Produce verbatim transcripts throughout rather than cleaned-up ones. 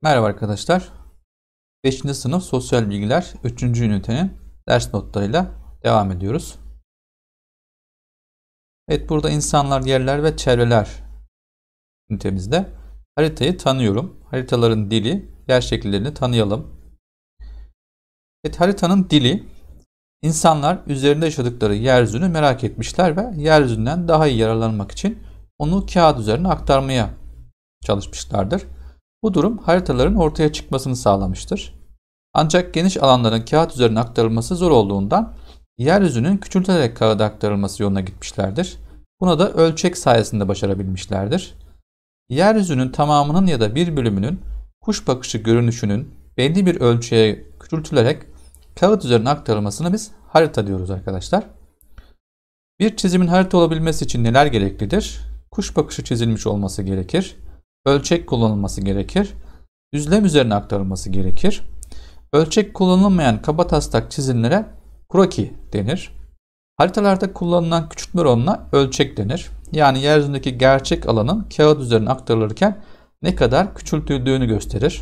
Merhaba arkadaşlar. beşinci sınıf Sosyal Bilgiler üçüncü ünitenin ders notlarıyla devam ediyoruz. Evet, burada insanlar, yerler ve çevreler ünitemizde haritayı tanıyorum. Haritaların dili, yer şekillerini tanıyalım. Evet, haritanın dili, insanlar üzerinde yaşadıkları yeryüzünü merak etmişler ve yeryüzünden daha iyi yararlanmak için onu kağıt üzerine aktarmaya çalışmışlardır. Bu durum haritaların ortaya çıkmasını sağlamıştır. Ancak geniş alanların kağıt üzerine aktarılması zor olduğundan yeryüzünün küçülterek kağıda aktarılması yoluna gitmişlerdir. Buna da ölçek sayesinde başarabilmişlerdir. Yeryüzünün tamamının ya da bir bölümünün kuş bakışı görünüşünün belli bir ölçüye küçültülerek kağıt üzerine aktarılmasına biz harita diyoruz arkadaşlar. Bir çizimin harita olabilmesi için neler gereklidir? Kuş bakışı çizilmiş olması gerekir. Ölçek kullanılması gerekir. Düzlem üzerine aktarılması gerekir. Ölçek kullanılmayan kabataslak çizimlere kroki denir. Haritalarda kullanılan küçültme oranına ölçek denir. Yani yeryüzündeki gerçek alanın kağıt üzerine aktarılırken ne kadar küçültüldüğünü gösterir.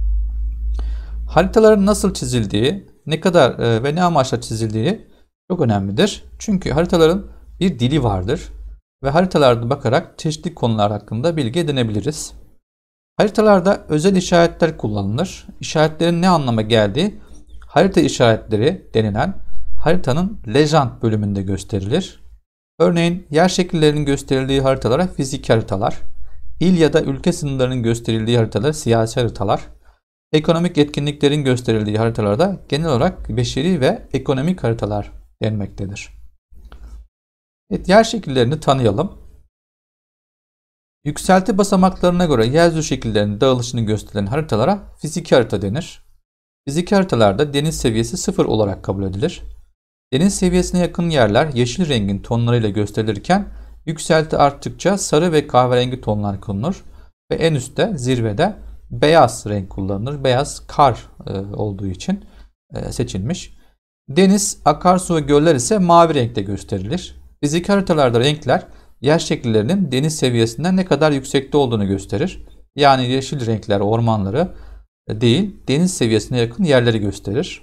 Haritaların nasıl çizildiği, ne kadar ve ne amaçla çizildiği çok önemlidir. Çünkü haritaların bir dili vardır ve haritalarda bakarak çeşitli konular hakkında bilgi edinebiliriz. Haritalarda özel işaretler kullanılır. İşaretlerin ne anlama geldiği harita işaretleri denilen haritanın legend bölümünde gösterilir. Örneğin yer şekillerinin gösterildiği haritalara fiziki haritalar, il ya da ülke sınırlarının gösterildiği haritalara siyasi haritalar, ekonomik etkinliklerin gösterildiği haritalarda genel olarak beşeri ve ekonomik haritalar denmektedir. Evet, yer şekillerini tanıyalım. Yükselti basamaklarına göre yeryüzü şekillerinin dağılışını gösteren haritalara fiziki harita denir. Fiziki haritalarda deniz seviyesi sıfır olarak kabul edilir. Deniz seviyesine yakın yerler yeşil rengin tonlarıyla gösterilirken yükselti arttıkça sarı ve kahverengi tonlar kullanılır ve en üstte zirvede beyaz renk kullanılır. Beyaz kar e, olduğu için e, seçilmiş. Deniz, akarsu ve göller ise mavi renkte gösterilir. Fiziki haritalarda renkler yer şekillerinin deniz seviyesinden ne kadar yüksekte olduğunu gösterir. Yani yeşil renkler ormanları değil, deniz seviyesine yakın yerleri gösterir.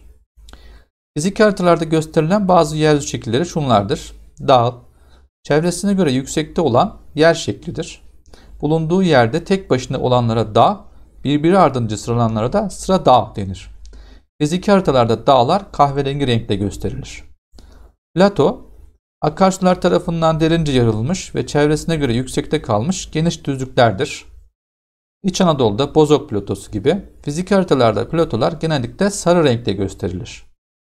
Fiziki haritalarda gösterilen bazı yeryüzü şekilleri şunlardır. Dağ, çevresine göre yüksekte olan yer şeklidir. Bulunduğu yerde tek başına olanlara dağ, birbiri ardınca sıralananlara da sıra dağ denir. Fiziki haritalarda dağlar kahverengi renkte gösterilir. Plato, akarsular tarafından derince yarılmış ve çevresine göre yüksekte kalmış geniş düzlüklerdir. İç Anadolu'da Bozok platosu gibi fiziki haritalarda platolar genellikle sarı renkte gösterilir.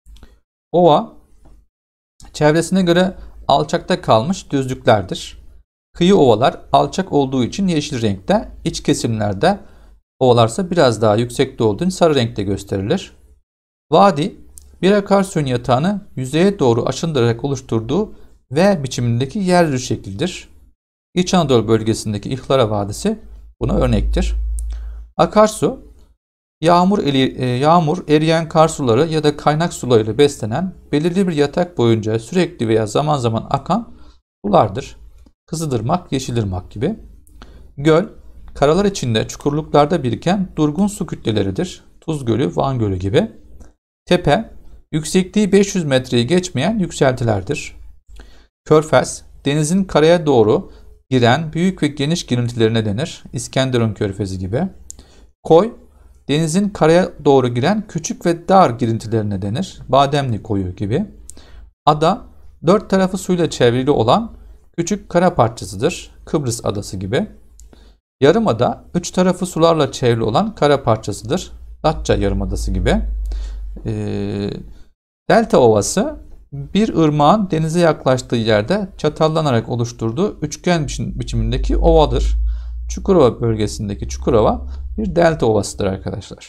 Ova, çevresine göre alçakta kalmış düzlüklerdir. Kıyı ovalar alçak olduğu için yeşil renkte, iç kesimlerde ovalarsa biraz daha yüksekte olduğu için sarı renkte gösterilir. Vadi, bir akarsuyun yatağını yüzeye doğru aşındırarak oluşturduğu V biçimindeki yeryüzü şeklidir. İç Anadolu bölgesindeki İhlara Vadisi buna örnektir. Akarsu, yağmur, eli, yağmur eriyen kar suları ya da kaynak sularıyla beslenen belirli bir yatak boyunca sürekli veya zaman zaman akan sulardır. Kızılırmak, Yeşilırmak gibi. Göl, karalar içinde çukurluklarda biriken durgun su kütleleridir. Tuz Gölü, Van Gölü gibi. Tepe, yüksekliği beş yüz metreyi geçmeyen yükseltilerdir. Körfez, denizin karaya doğru giren büyük ve geniş girintilerine denir. İskenderun Körfezi gibi. Koy, denizin karaya doğru giren küçük ve dar girintilerine denir. Bademli Koyu gibi. Ada, dört tarafı suyla çevrili olan küçük kara parçasıdır. Kıbrıs Adası gibi. Yarımada, üç tarafı sularla çevrili olan kara parçasıdır. Datça Yarımadası gibi. Ee, Delta Ovası, bir ırmağın denize yaklaştığı yerde çatallanarak oluşturduğu üçgen biçimindeki ovadır. Çukurova bölgesindeki Çukurova bir delta ovasıdır arkadaşlar.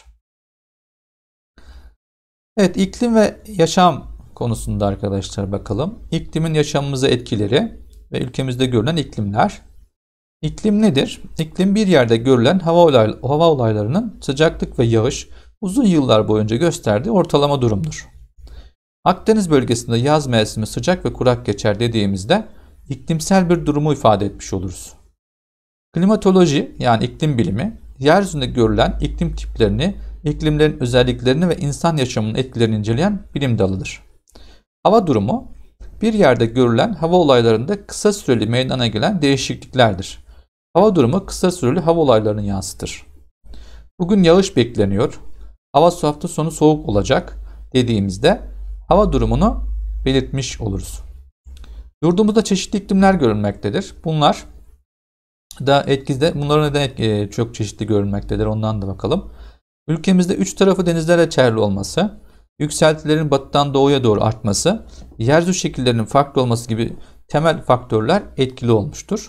Evet, iklim ve yaşam konusunda arkadaşlar bakalım. İklimin yaşamımıza etkileri ve ülkemizde görülen iklimler. İklim nedir? İklim bir yerde görülen hava, olay, hava olaylarının sıcaklık ve yağış uzun yıllar boyunca gösterdiği ortalama durumdur. Akdeniz bölgesinde yaz mevsimi sıcak ve kurak geçer dediğimizde iklimsel bir durumu ifade etmiş oluruz. Klimatoloji yani iklim bilimi yeryüzünde görülen iklim tiplerini, iklimlerin özelliklerini ve insan yaşamının etkilerini inceleyen bilim dalıdır. Hava durumu, bir yerde görülen hava olaylarında kısa süreli meydana gelen değişikliklerdir. Hava durumu kısa süreli hava olaylarını yansıtır. Bugün yağış bekleniyor, hava hafta sonu soğuk olacak dediğimizde hava durumunu belirtmiş oluruz. Yurdumuzda çeşitli iklimler görülmektedir. Bunlar da etkide, bunların neden etki, çok çeşitli görülmektedir, ondan da bakalım. Ülkemizde üç tarafı denizlerle çevrili olması, yükseltilerin batıdan doğuya doğru artması, yeryüzü şekillerinin farklı olması gibi temel faktörler etkili olmuştur.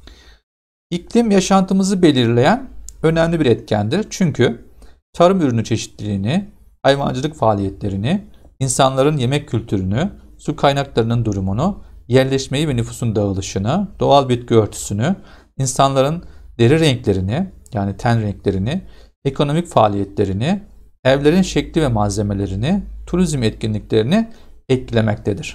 İklim yaşantımızı belirleyen önemli bir etkendir. Çünkü tarım ürünü çeşitliliğini, hayvancılık faaliyetlerini, insanların yemek kültürünü, su kaynaklarının durumunu, yerleşmeyi ve nüfusun dağılışını, doğal bitki örtüsünü, insanların deri renklerini yani ten renklerini, ekonomik faaliyetlerini, evlerin şekli ve malzemelerini, turizm etkinliklerini etkilemektedir.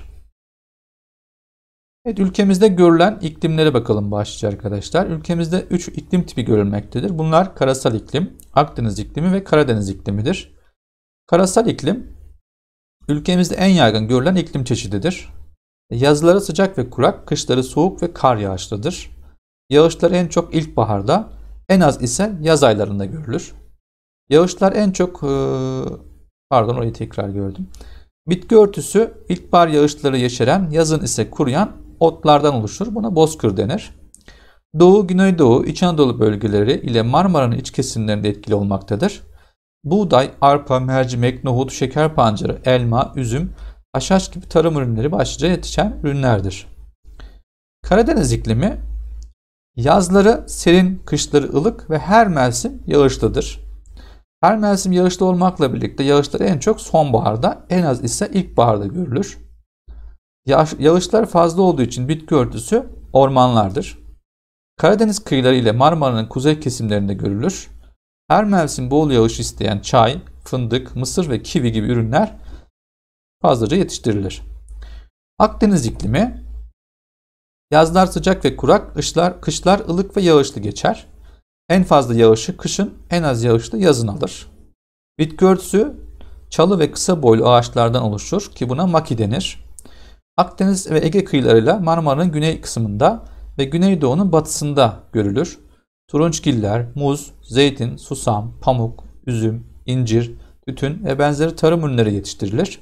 Evet, ülkemizde görülen iklimlere bakalım başlıca arkadaşlar. Ülkemizde üç iklim tipi görülmektedir. Bunlar karasal iklim, Akdeniz iklimi ve Karadeniz iklimidir. Karasal iklim, ülkemizde en yaygın görülen iklim çeşididir. Yazları sıcak ve kurak, kışları soğuk ve kar yağışlıdır. Yağışlar en çok ilkbaharda, en az ise yaz aylarında görülür. Yağışlar en çok, pardon orayı tekrar gördüm. Bitki örtüsü ilkbahar yağışları yeşeren, yazın ise kuruyan otlardan oluşur. Buna bozkır denir. Doğu, Güneydoğu, İç Anadolu bölgeleri ile Marmara'nın iç kesimlerinde etkili olmaktadır. Buğday, arpa, mercimek, nohut, şeker pancarı, elma, üzüm, haşhaş gibi tarım ürünleri başlıca yetişen ürünlerdir. Karadeniz iklimi yazları serin, kışları ılık ve her mevsim yağışlıdır. Her mevsim yağışlı olmakla birlikte yağışlar en çok sonbaharda, en az ise ilkbaharda görülür. Yağış, yağışlar fazla olduğu için bitki örtüsü ormanlardır. Karadeniz kıyıları ile Marmara'nın kuzey kesimlerinde görülür. Her mevsim bol yağış isteyen çay, fındık, mısır ve kivi gibi ürünler fazlaca yetiştirilir. Akdeniz iklimi yazlar sıcak ve kurak, kışlar, kışlar ılık ve yağışlı geçer. En fazla yağışı kışın, en az yağışı da yazın alır. Bitki örtüsü çalı ve kısa boylu ağaçlardan oluşur ki buna maki denir. Akdeniz ve Ege kıyılarıyla Marmara'nın güney kısmında ve Güneydoğu'nun batısında görülür. Turunçgiller, muz, zeytin, susam, pamuk, üzüm, incir, tütün ve benzeri tarım ürünleri yetiştirilir.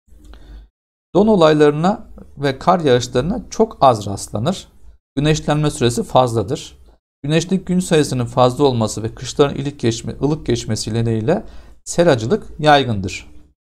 Don olaylarına ve kar yağışlarına çok az rastlanır. Güneşlenme süresi fazladır. Güneşlik gün sayısının fazla olması ve kışların ılık, geçme, ılık geçmesi nedeniyle seracılık yaygındır.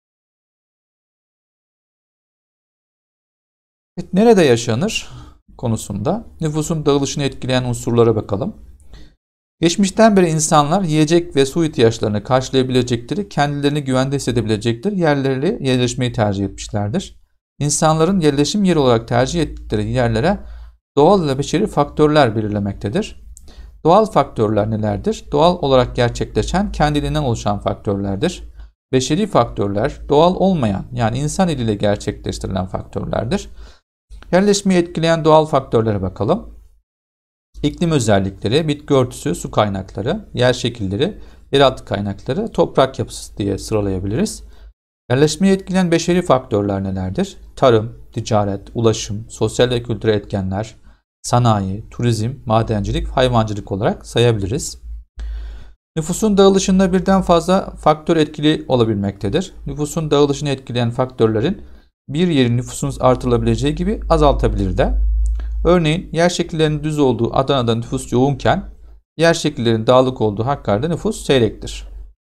Evet, nerede yaşanır konusunda nüfusun dağılışını etkileyen unsurlara bakalım. Geçmişten beri insanlar yiyecek ve su ihtiyaçlarını karşılayabilecekleri, kendilerini güvende hissedebilecekleri yerlere yerleşmeyi tercih etmişlerdir. İnsanların yerleşim yeri olarak tercih ettikleri yerlere doğal ve beşeri faktörler belirlemektedir. Doğal faktörler nelerdir? Doğal olarak gerçekleşen, kendiliğinden oluşan faktörlerdir. Beşeri faktörler doğal olmayan, yani insan eliyle gerçekleştirilen faktörlerdir. Yerleşmeyi etkileyen doğal faktörlere bakalım. İklim özellikleri, bitki örtüsü, su kaynakları, yer şekilleri, yeraltı kaynakları, toprak yapısı diye sıralayabiliriz. Yerleşmeyi etkileyen beşeri faktörler nelerdir? Tarım, ticaret, ulaşım, sosyal ve kültürel etkenler, sanayi, turizm, madencilik, hayvancılık olarak sayabiliriz. Nüfusun dağılışında birden fazla faktör etkili olabilmektedir. Nüfusun dağılışını etkileyen faktörlerin bir yerin nüfusunun artırılabileceği gibi azaltabilir de. Örneğin yer şekillerinin düz olduğu Adana'da nüfus yoğunken yer şekillerinin dağlık olduğu Hakkari'de nüfus seyrektir.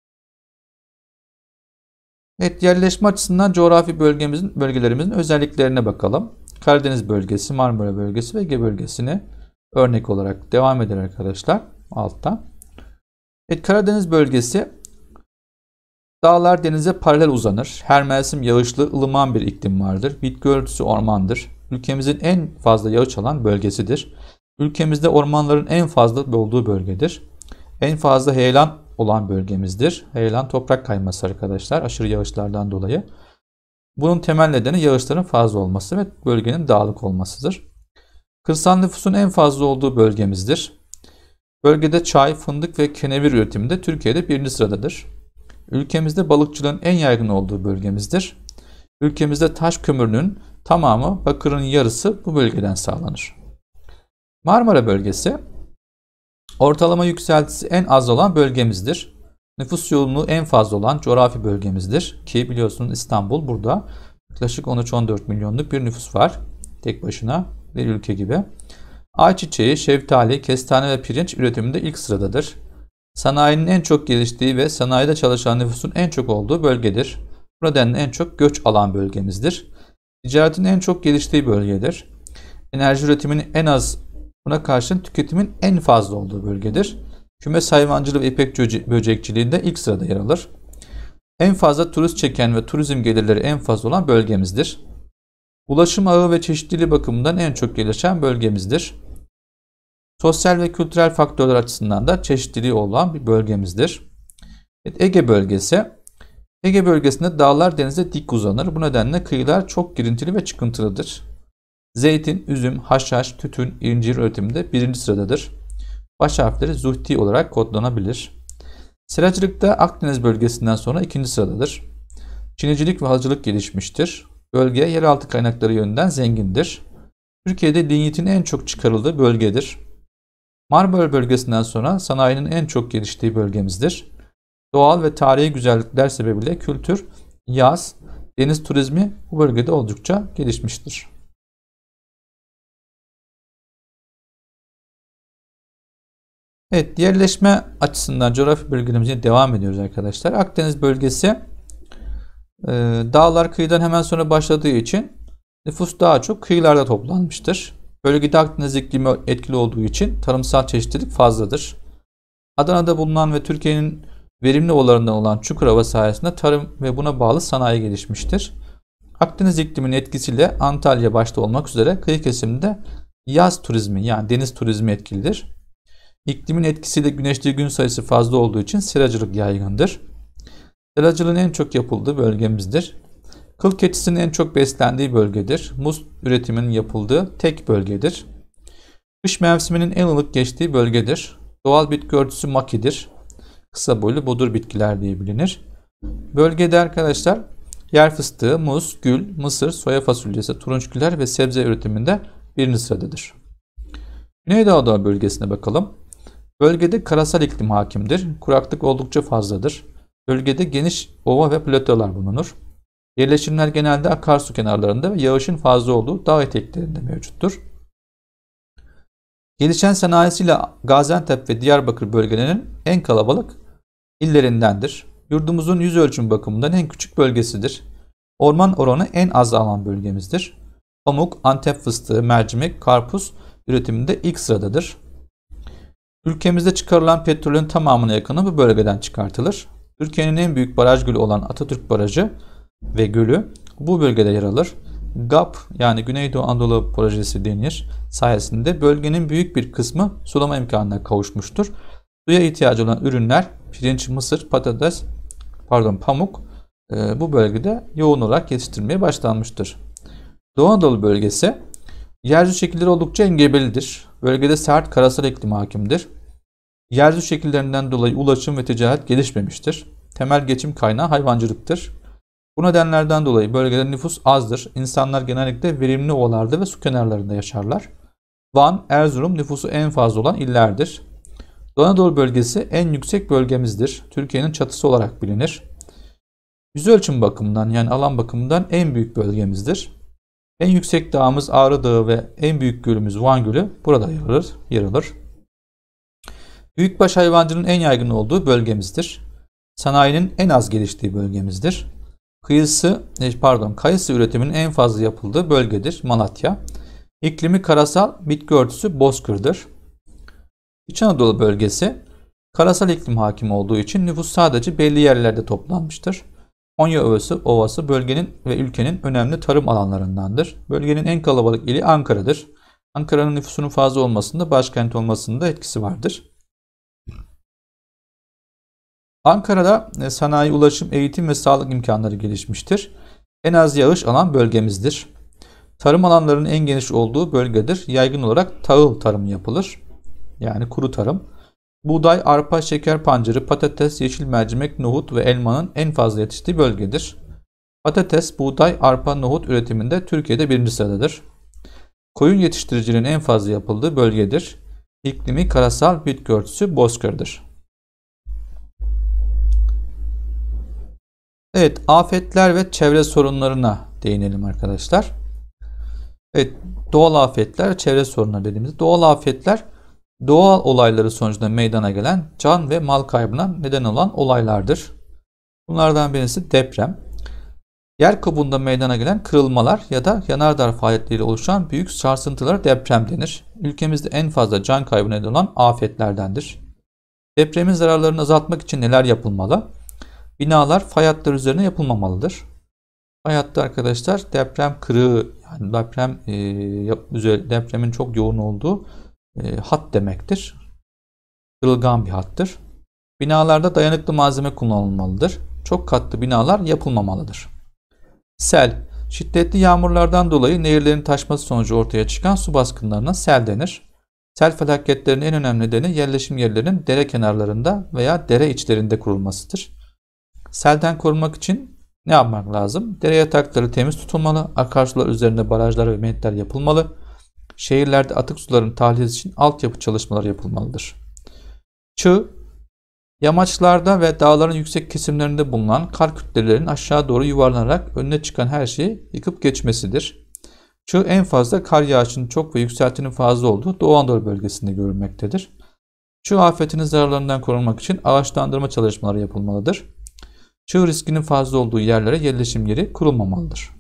Evet, yerleşme açısından coğrafi bölgemizin, bölgelerimizin özelliklerine bakalım. Karadeniz bölgesi, Marmara bölgesi ve Ege bölgesini örnek olarak devam eder arkadaşlar altta. Evet, Karadeniz bölgesi dağlar denize paralel uzanır. Her mevsim yağışlı, ılıman bir iklim vardır. Bitki örtüsü ormandır. Ülkemizin en fazla yağış alan bölgesidir. Ülkemizde ormanların en fazla olduğu bölgedir. En fazla heyelan olan bölgemizdir. Heyelan toprak kayması arkadaşlar aşırı yağışlardan dolayı. Bunun temel nedeni yağışların fazla olması ve bölgenin dağlık olmasıdır. Kırsal nüfusun en fazla olduğu bölgemizdir. Bölgede çay, fındık ve kenevir üretiminde Türkiye'de birinci sıradadır. Ülkemizde balıkçılığın en yaygın olduğu bölgemizdir. Ülkemizde taş kömürünün tamamı, bakırın yarısı bu bölgeden sağlanır. Marmara bölgesi, ortalama yükseltisi en az olan bölgemizdir. Nüfus yoğunluğu en fazla olan coğrafi bölgemizdir. Ki biliyorsunuz İstanbul burada yaklaşık on üç on dört milyonluk bir nüfus var. Tek başına bir ülke gibi. Ayçiçeği, şeftali, kestane ve pirinç üretiminde ilk sıradadır. Sanayinin en çok geliştiği ve sanayide çalışan nüfusun en çok olduğu bölgedir. Bu nedenle en çok göç alan bölgemizdir. Ticaretin en çok geliştiği bölgedir. Enerji üretiminin en az, buna karşın tüketimin en fazla olduğu bölgedir. Kümes hayvancılığı ve ipek böcekçiliğinde ilk sırada yer alır. En fazla turist çeken ve turizm gelirleri en fazla olan bölgemizdir. Ulaşım ağı ve çeşitliliği bakımından en çok gelişen bölgemizdir. Sosyal ve kültürel faktörler açısından da çeşitliliği olan bir bölgemizdir. Evet, Ege bölgesi. Ege bölgesinde dağlar denize dik uzanır. Bu nedenle kıyılar çok girintili ve çıkıntılıdır. Zeytin, üzüm, haşhaş, tütün, incir üretiminde birinci sıradadır. Baş harfleri Zuhti olarak kodlanabilir. Seracılıkta Akdeniz bölgesinden sonra ikinci sıradadır. Çinicilik ve halıcılık gelişmiştir. Bölge yeraltı kaynakları yönünden zengindir. Türkiye'de lignitin en çok çıkarıldığı bölgedir. Marmara bölgesinden sonra sanayinin en çok geliştiği bölgemizdir. Doğal ve tarihi güzellikler sebebiyle kültür, yaz, deniz turizmi bu bölgede oldukça gelişmiştir. Evet, yerleşme açısından coğrafi bölgelerimize devam ediyoruz arkadaşlar. Akdeniz bölgesi e, dağlar kıyıdan hemen sonra başladığı için nüfus daha çok kıyılarda toplanmıştır. Bölgede Akdeniz iklimi etkili olduğu için tarımsal çeşitlilik fazladır. Adana'da bulunan ve Türkiye'nin verimli ovalarından olan Çukurova sayesinde tarım ve buna bağlı sanayi gelişmiştir. Akdeniz ikliminin etkisiyle Antalya başta olmak üzere kıyı kesiminde yaz turizmi yani deniz turizmi etkilidir. İklimin etkisiyle güneşli gün sayısı fazla olduğu için seracılık yaygındır. Seracılığın en çok yapıldığı bölgemizdir. Kıl keçisinin en çok beslendiği bölgedir. Muz üretiminin yapıldığı tek bölgedir. Kış mevsiminin en ılık geçtiği bölgedir. Doğal bitki örtüsü makidir. Kısa boylu bodur bitkiler diye bilinir. Bölgede arkadaşlar yer fıstığı, muz, gül, mısır, soya fasulyesi, turunçgüller ve sebze üretiminde birinci sıradadır. Güneydoğu bölgesine bakalım. Bölgede karasal iklim hakimdir. Kuraklık oldukça fazladır. Bölgede geniş ova ve platolar bulunur. Yerleşimler genelde akarsu kenarlarında ve yağışın fazla olduğu dağ eteklerinde mevcuttur. Gelişen sanayisiyle Gaziantep ve Diyarbakır bölgelerinin en kalabalık illerindendir. Yurdumuzun yüz ölçümü bakımından en küçük bölgesidir. Orman oranı en az alan bölgemizdir. Pamuk, Antep fıstığı, mercimek, karpuz üretiminde ilk sıradadır. Ülkemizde çıkarılan petrolün tamamına yakını bu bölgeden çıkartılır. Türkiye'nin en büyük baraj gölü olan Atatürk Barajı ve gölü bu bölgede yer alır. G A P yani Güneydoğu Anadolu Projesi denir sayesinde bölgenin büyük bir kısmı sulama imkanına kavuşmuştur. Suya ihtiyacı olan ürünler pirinç, mısır, patates, pardon pamuk e, bu bölgede yoğun olarak yetiştirilmeye başlanmıştır. Doğu Anadolu bölgesi yeryüzü şekilleri oldukça engebelidir. Bölgede sert karasal iklim hakimdir. Yeryüzü şekillerinden dolayı ulaşım ve ticaret gelişmemiştir. Temel geçim kaynağı hayvancılıktır. Bu nedenlerden dolayı bölgede nüfus azdır. İnsanlar genellikle verimli ovalarda ve su kenarlarında yaşarlar. Van, Erzurum nüfusu en fazla olan illerdir. Doğu Anadolu bölgesi en yüksek bölgemizdir. Türkiye'nin çatısı olarak bilinir. Yüzölçüm bakımından yani alan bakımından en büyük bölgemizdir. En yüksek dağımız Ağrı Dağı ve en büyük gölümüz Van Gölü burada yer alır. Yer alır. Büyükbaş hayvancılığın en yaygın olduğu bölgemizdir. Sanayinin en az geliştiği bölgemizdir. Kıyısı, pardon, kayısı üretiminin en fazla yapıldığı bölgedir Malatya. İklimi karasal, bitki örtüsü bozkırdır. İç Anadolu bölgesi karasal iklim hakim olduğu için nüfus sadece belli yerlerde toplanmıştır. Konya Ovası, Ovası bölgenin ve ülkenin önemli tarım alanlarındandır. Bölgenin en kalabalık ili Ankara'dır. Ankara'nın nüfusunun fazla olmasında başkent olmasında etkisi vardır. Ankara'da sanayi, ulaşım, eğitim ve sağlık imkanları gelişmiştir. En az yağış alan bölgemizdir. Tarım alanlarının en geniş olduğu bölgedir. Yaygın olarak tahıl tarımı yapılır. Yani kuru tarım. Buğday, arpa, şeker pancarı, patates, yeşil mercimek, nohut ve elmanın en fazla yetiştiği bölgedir. Patates, buğday, arpa, nohut üretiminde Türkiye'de birinci sıradadır. Koyun yetiştiriciliğinin en fazla yapıldığı bölgedir. İklimi karasal, bitki örtüsü bozkırdır. Evet, afetler ve çevre sorunlarına değinelim arkadaşlar. Evet, doğal afetler, çevre sorunları dediğimizde doğal afetler doğal olayları sonucunda meydana gelen can ve mal kaybına neden olan olaylardır. Bunlardan birisi deprem. Yer kabuğunda meydana gelen kırılmalar ya da yanardağ faaliyetleriyle oluşan büyük sarsıntılara deprem denir. Ülkemizde en fazla can kaybına neden olan afetlerdendir. Depremin zararlarını azaltmak için neler yapılmalı? Binalar fay hatları üzerine yapılmamalıdır. Fay hattı arkadaşlar deprem kırığı, yani deprem e, depremin çok yoğun olduğu e, hat demektir. Kırılgan bir hattır. Binalarda dayanıklı malzeme kullanılmalıdır. Çok katlı binalar yapılmamalıdır. Sel, şiddetli yağmurlardan dolayı nehirlerin taşması sonucu ortaya çıkan su baskınlarına sel denir. Sel felaketlerinin en önemli nedeni yerleşim yerlerinin dere kenarlarında veya dere içlerinde kurulmasıdır. Selden korunmak için ne yapmak lazım? Dere yatakları temiz tutulmalı, akarsular üzerinde barajlar ve menetler yapılmalı. Şehirlerde atık suların tahliyesi için altyapı çalışmaları yapılmalıdır. Çığ, yamaçlarda ve dağların yüksek kesimlerinde bulunan kar kütlelerinin aşağı doğru yuvarlanarak önüne çıkan her şeyi yıkıp geçmesidir. Çığ en fazla kar yağışının çok ve yükseltinin fazla olduğu Doğu Anadolu bölgesinde görülmektedir. Çığ afetinin zararlarından korunmak için ağaçlandırma çalışmaları yapılmalıdır. Çığ riskinin fazla olduğu yerlere yerleşim yeri kurulmamalıdır.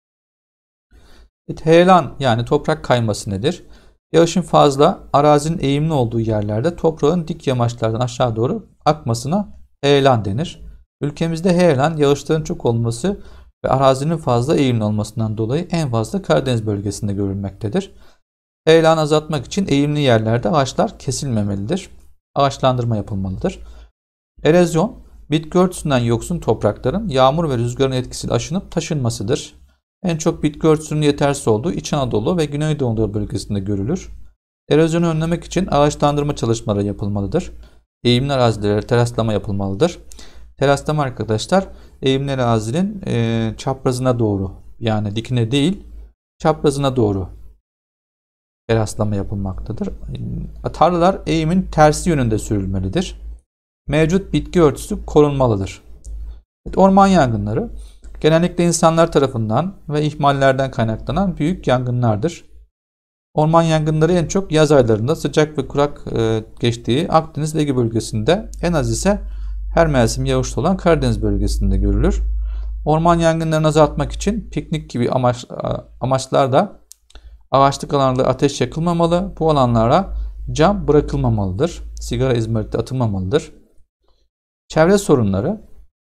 Evet, heyelan yani toprak kayması nedir? Yağışın fazla, arazinin eğimli olduğu yerlerde toprağın dik yamaçlardan aşağı doğru akmasına heyelan denir. Ülkemizde heyelan yağışların çok olması ve arazinin fazla eğimli olmasından dolayı en fazla Karadeniz bölgesinde görülmektedir. Heyelanı azaltmak için eğimli yerlerde ağaçlar kesilmemelidir. Ağaçlandırma yapılmalıdır. Erozyon, bitki örtüsünden yoksun toprakların yağmur ve rüzgarın etkisiyle aşınıp taşınmasıdır. En çok bitki örtüsünün yetersiz olduğu İç Anadolu ve Güneydoğu Anadolu bölgesinde görülür. Erozyonu önlemek için ağaçlandırma çalışmaları yapılmalıdır. Eğimli arazilere teraslama yapılmalıdır. Teraslama arkadaşlar eğimli arazinin e, çaprazına doğru, yani dikine değil çaprazına doğru teraslama yapılmaktadır. Tarlalar eğimin tersi yönünde sürülmelidir. Mevcut bitki örtüsü korunmalıdır. Evet, orman yangınları genellikle insanlar tarafından ve ihmallerden kaynaklanan büyük yangınlardır. Orman yangınları en çok yaz aylarında sıcak ve kurak e, geçtiği Akdeniz ve Ege bölgesinde, en az ise her mevsim yağışlı olan Karadeniz bölgesinde görülür. Orman yangınlarını azaltmak için piknik gibi amaç, amaçlarda ağaçlık alanlarda ateş yakılmamalı, bu alanlara cam bırakılmamalıdır, sigara izmariti atılmamalıdır. Çevre sorunları.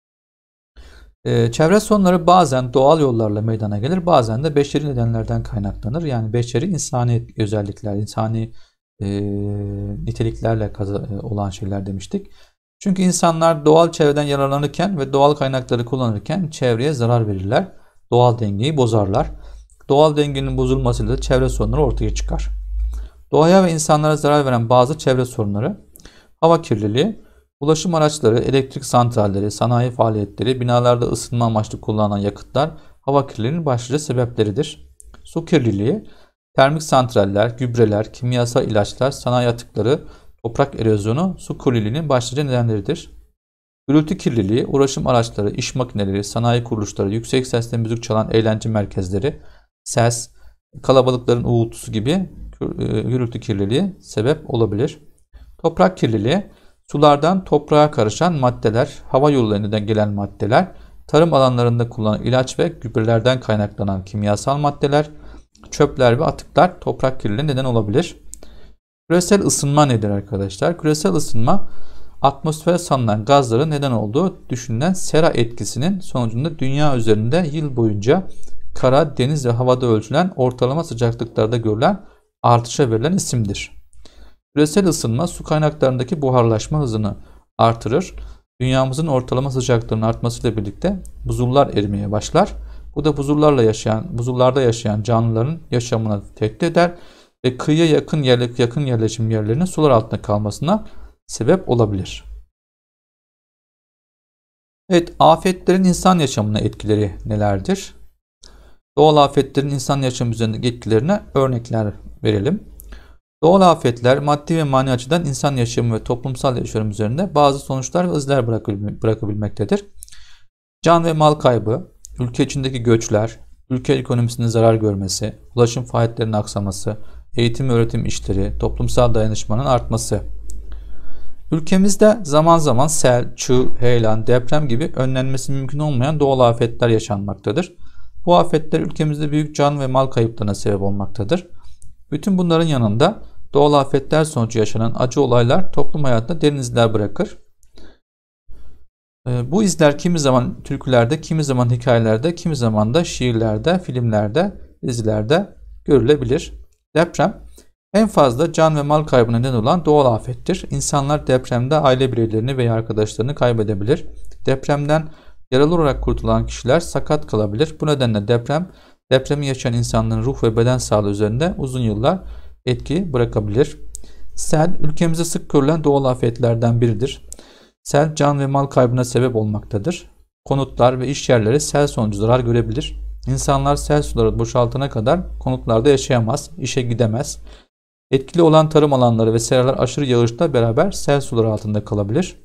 Ee, çevre sorunları bazen doğal yollarla meydana gelir, bazen de beşeri nedenlerden kaynaklanır. Yani beşeri insani özellikler, insani e, niteliklerle olan şeyler demiştik. Çünkü insanlar doğal çevreden yararlanırken ve doğal kaynakları kullanırken çevreye zarar verirler. Doğal dengeyi bozarlar. Doğal dengenin bozulmasıyla da çevre sorunları ortaya çıkar. Doğaya ve insanlara zarar veren bazı çevre sorunları: hava kirliliği, ulaşım araçları, elektrik santralleri, sanayi faaliyetleri, binalarda ısınma amaçlı kullanılan yakıtlar hava kirliliğinin başlıca sebepleridir. Su kirliliği, termik santraller, gübreler, kimyasal ilaçlar, sanayi atıkları, toprak erozyonu su kirliliğinin başlıca nedenleridir. Gürültü kirliliği, ulaşım araçları, iş makineleri, sanayi kuruluşları, yüksek sesle müzik çalan eğlence merkezleri, ses, kalabalıkların uğultusu gibi gürültü kirliliği sebep olabilir. Toprak kirliliği, sulardan toprağa karışan maddeler, hava yollarından gelen maddeler, tarım alanlarında kullanılan ilaç ve gübrelerden kaynaklanan kimyasal maddeler, çöpler ve atıklar toprak kirliliğine neden olabilir. Küresel ısınma nedir arkadaşlar? Küresel ısınma, atmosfere salınan gazların neden olduğu düşünülen sera etkisinin sonucunda dünya üzerinde yıl boyunca kara, deniz ve havada ölçülen ortalama sıcaklıklarda görülen artışa verilen isimdir. Küresel ısınma su kaynaklarındaki buharlaşma hızını artırır. Dünyamızın ortalama sıcaklığının artmasıyla birlikte buzullar erimeye başlar. Bu da buzullarla yaşayan, buzullarda yaşayan canlıların yaşamını tehdit eder ve kıyıya yakın yerlik yakın yerleşim yerlerinin sular altında kalmasına sebep olabilir. Evet, afetlerin insan yaşamına etkileri nelerdir? Doğal afetlerin insan yaşamı üzerindeki etkilerine örnekler verelim. Doğal afetler maddi ve manevi açıdan insan yaşamı ve toplumsal yaşam üzerinde bazı sonuçlar ve izler bırakabilmektedir. Can ve mal kaybı, ülke içindeki göçler, ülke ekonomisinin zarar görmesi, ulaşım faaliyetlerinin aksaması, eğitim öğretim işleri, toplumsal dayanışmanın artması. Ülkemizde zaman zaman sel, çığ, heyelan, deprem gibi önlenmesi mümkün olmayan doğal afetler yaşanmaktadır. Bu afetler ülkemizde büyük can ve mal kayıplarına sebep olmaktadır. Bütün bunların yanında doğal afetler sonucu yaşanan acı olaylar toplum hayatında derin izler bırakır. Bu izler kimi zaman türkülerde, kimi zaman hikayelerde, kimi zaman da şiirlerde, filmlerde, dizilerde görülebilir. Deprem en fazla can ve mal kaybına neden olan doğal afettir. İnsanlar depremde aile bireylerini veya arkadaşlarını kaybedebilir. Depremden yaralı olarak kurtulan kişiler sakat kalabilir. Bu nedenle deprem, depremi yaşayan insanların ruh ve beden sağlığı üzerinde uzun yıllar etki bırakabilir. Sel, ülkemizde sık görülen doğal afetlerden biridir. Sel, can ve mal kaybına sebep olmaktadır. Konutlar ve iş yerleri sel sonucu zarar görebilir. İnsanlar sel suları boşaltana kadar konutlarda yaşayamaz, işe gidemez. Etkili olan tarım alanları ve seralar aşırı yağışla beraber sel suları altında kalabilir.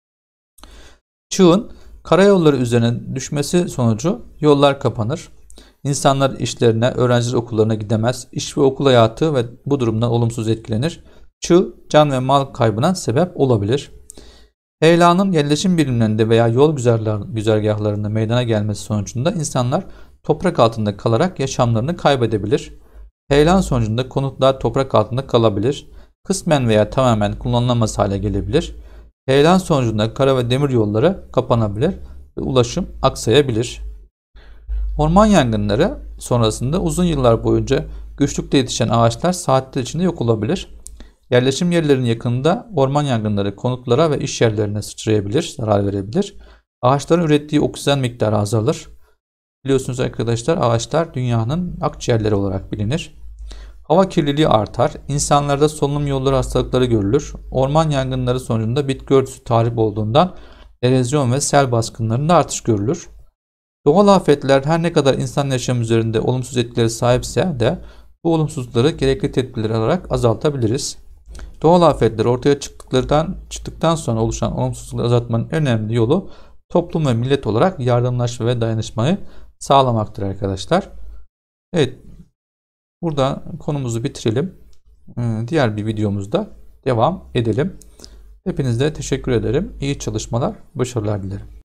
Çığın karayolları üzerine düşmesi sonucu yollar kapanır. İnsanlar işlerine, öğrenciler okullarına gidemez. İş ve okul hayatı ve bu durumdan olumsuz etkilenir. Çığ, can ve mal kaybına sebep olabilir. Heyelanın yerleşim birimlerinde veya yol güzergahlarında meydana gelmesi sonucunda insanlar toprak altında kalarak yaşamlarını kaybedebilir. Heyelan sonucunda konutlar toprak altında kalabilir. Kısmen veya tamamen kullanılamaz hale gelebilir. Heyelan sonucunda kara ve demir yolları kapanabilir ve ulaşım aksayabilir. Orman yangınları sonrasında uzun yıllar boyunca güçlükte yetişen ağaçlar saatler içinde yok olabilir. Yerleşim yerlerinin yakınında orman yangınları konutlara ve iş yerlerine sıçrayabilir, zarar verebilir. Ağaçların ürettiği oksijen miktarı azalır. Biliyorsunuz arkadaşlar, ağaçlar dünyanın akciğerleri olarak bilinir. Hava kirliliği artar. İnsanlarda solunum yolları hastalıkları görülür. Orman yangınları sonucunda bitki örtüsü tahrip olduğundan erozyon ve sel baskınlarında artış görülür. Doğal afetler her ne kadar insan yaşamı üzerinde olumsuz etkileri sahipse de bu olumsuzlukları gerekli tedbirler alarak azaltabiliriz. Doğal afetler ortaya çıktıklarından çıktıktan sonra oluşan olumsuzlukları azaltmanın en önemli yolu toplum ve millet olarak yardımlaşma ve dayanışmayı sağlamaktır arkadaşlar. Evet, burada konumuzu bitirelim. Diğer bir videomuzda devam edelim. Hepinize teşekkür ederim. İyi çalışmalar, başarılar dilerim.